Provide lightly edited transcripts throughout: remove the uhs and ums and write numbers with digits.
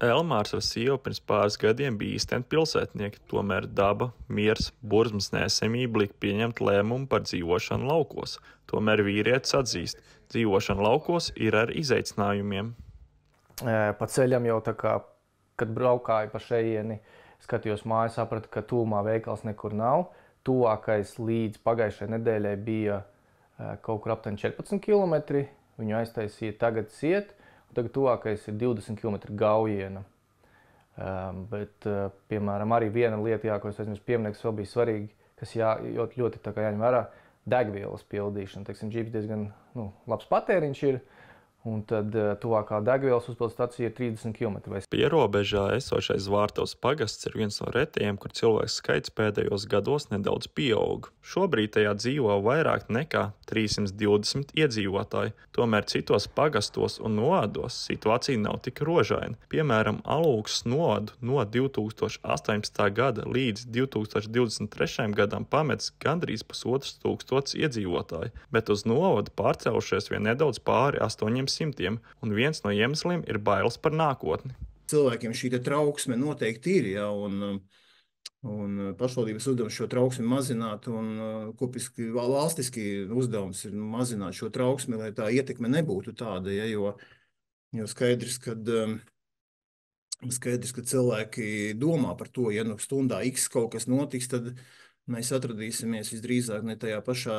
Elmārs ar sievu pirms pāris gadiem bija īsteni pilsētnieki, tomēr daba, miers, burzmas neesamība lika pieņemt lēmumu par dzīvošanu laukos. Tomēr vīrietis atzīst, dzīvošana laukos ir ar izaicinājumiem. Pa ceļam jau tā kā, kad braukāju pa šejieni, skatījos māju, sapratu, ka tūmā veikals nekur nav. Tuvākais līdz pagājušajai nedēļai bija kaut kur aptuveni 14 km. Viņu aiztaisīja tagad Siet, un tagad tuvākais ir 20 km Gaujiena. Bet, piemēram, arī viena lieta, ko es aizmirsu pieminēt, kas vēl bija svarīgi, kas ļoti jāņem vērā, degvielas pildīšana. Teiksim, džips diezgan labs patēriņš ir. Un tad tuvākā degvielas uzpildes stacija ir 30 km. Pierobežā esošais Zvārtavas pagasts ir viens no retajiem, kur cilvēku skaits pēdējos gados nedaudz pieaug. Šobrīd tajā dzīvo vairāk nekā 320 iedzīvotāji, tomēr citos pagastos un novados situācija nav tik rožaina. Piemēram, Alūksnes novadu no 2018. gada līdz 2023. gadam pamets gandrīz 1500 iedzīvotāji, bet uz novadu pārcēlušies vien nedaudz pāri 800. Un viens no iemesliem ir bailes par nākotni. Cilvēkiem šī trauksme noteikti ir, ja, un pašvaldības uzdevums šo trauksmi mazināt, un kopiski valstiski uzdevums ir mazināt šo trauksmi, lai tā ietekme nebūtu tāda, ja, jo skaidrs, ka cilvēki domā par to, ja stundā X kaut kas notiks, tad mēs atradīsimies visdrīzāk ne tajā pašā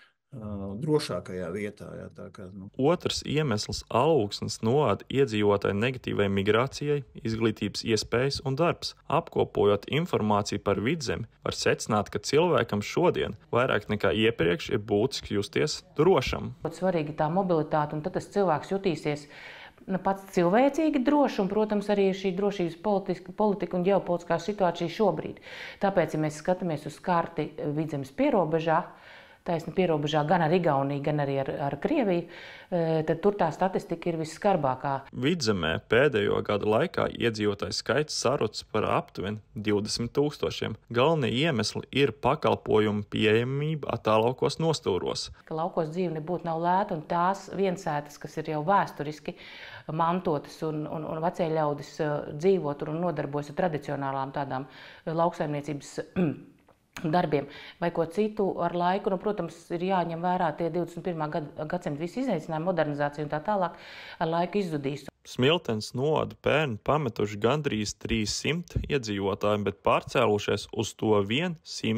drošākajā vietā. Jā, tā kā, Otrs iemesls Alūksnes novada iedzīvotāju negatīvai migrācijai, izglītības iespējas un darbs. Apkopojot informāciju par Vidzemi, var secināt, ka cilvēkam šodien vairāk nekā iepriekš ir būtiski justies drošam. Svarīgi tā mobilitāte, un tad tas cilvēks jutīsies pats cilvēcīgi droši, un, protams, arī šī drošības politika un ģeopolitiskā situācija šobrīd. Tāpēc, ja mēs skatāmies uz karti Vidzemes pierobežā, taisni pierobežā gan ar Igauniju, gan arī ar Krieviju, tad tur tā statistika ir visskarbākā. Vidzemē pēdējo gadu laikā iedzīvotāju skaits sarucis par aptuveni 20 000. Galvenie iemesli ir pakalpojumu pieejamība attālaukos nostūros. Ka laukos dzīve nebūtu nav lēta, un tās viensētas, kas ir jau vēsturiski mantotas un vecie ļaudis dzīvo tur un nodarbojas ar tradicionālām tādām lauksaimniecības darbiem vai ko citu ar laiku. Protams, ir jāņem vērā tie 21. gadsimta visi izaicinājumi, modernizācija un tā tālāk ar laiku izzudīs. Smiltenes novadu pērn pametuši gandrīz 300 iedzīvotāji, bet pārcēlušies uz to vien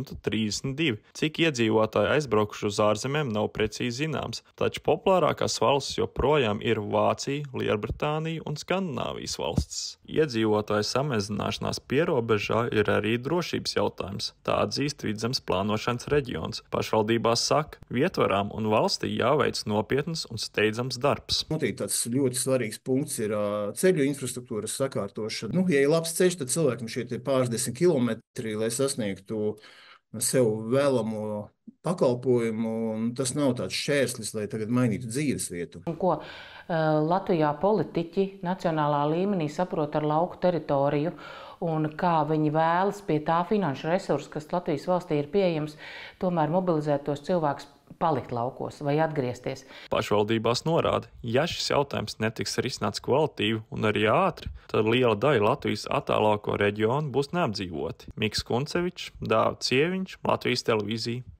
132. Cik iedzīvotāji aizbraukuši uz ārzemēm nav precīzi zināms, taču populārākās valstis joprojām ir Vācija, Lielbritānija un Skandināvijas valstis. Iedzīvotāju samazināšanās pierobežā ir arī drošības jautājums. Tā atzīst Vidzemes plānošanas reģions. Pašvaldībās saka, vietvarām un valstī jāveic nopietnas un steidzams darbs. Noteikti tāds ļoti svarīgs punkts ir ceļu infrastruktūras sakārtošana. Ja ir labs ceļš, tad cilvēkam šie pāris 10 kilometri, lai sasniegtu sev vēlamo pakalpojumu, un tas nav tāds šķērslis, lai tagad mainītu dzīves vietu. Ko Latvijā politiķi nacionālā līmenī saprot ar lauku teritoriju un kā viņi vēlas pie tā finanšu resursu, kas Latvijas valstī ir pieejams, tomēr mobilizēt tos cilvēkus palikt laukos vai atgriezties. Pašvaldībās norāda, ja šis jautājums netiks risināts kvalitīvi un arī ātri, tad liela daļa Latvijas attālāko reģionu būs neapdzīvoti. Miks Kuncevičs, Dāvis Cieviņš, Latvijas televīzija.